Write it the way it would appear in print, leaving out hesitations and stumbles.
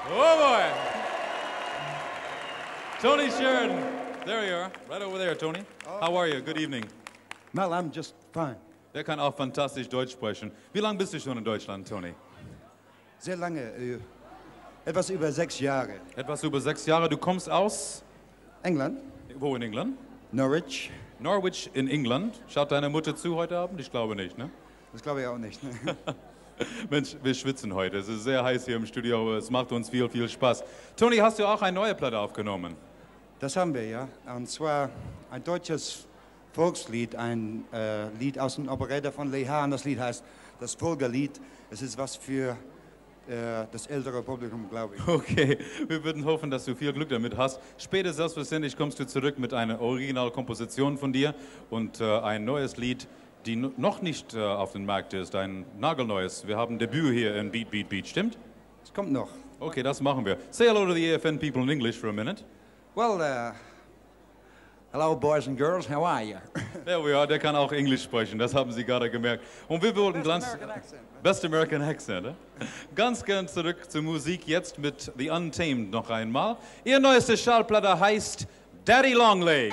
Oh boy! Tony Sheridan. There you are, right over there, Tony. How are you? Good evening. Well, I'm just fine. Der kann auch fantastisch Deutsch sprechen. Wie lange bist du schon in Deutschland, Tony? Sehr lange, etwas über 6 Jahre. Etwas über 6 Jahre. Du kommst aus? England. Wo in England? Norwich. Norwich in England. Schaut deine Mutter zu heute Abend? Ich glaube nicht, ne? Das glaube ich auch nicht. Ne? Mensch, wir schwitzen heute. Es ist sehr heiß hier im Studio, aber es macht uns viel, viel Spaß. Tony, hast du auch eine neue Platte aufgenommen? Das haben wir, ja. Und zwar ein deutsches Volkslied, ein Lied aus dem Operator von Lee Hahn. Das Lied heißt das Folgerlied. Es ist was für das ältere Publikum, glaube ich. Okay, wir würden hoffen, dass du viel Glück damit hast. Später selbstverständlich kommst du zurück mit einer Originalkomposition von dir und ein neues Lied, die noch nicht auf dem Markt ist, ein nagelneues. Wir haben Debüt hier in Beat, Beat, Beat, stimmt? Es kommt noch. Okay, das machen wir. Say hello to the AFN people in English for a minute. Well, hello boys and girls, how are you? There we are, der kann auch Englisch sprechen, das haben Sie gerade gemerkt. Und wir wollten Best American Accent, ne? Ganz gern zurück zur Musik, jetzt mit The Untamed noch einmal. Ihr neueste Schallplatte heißt Daddy Longlegs.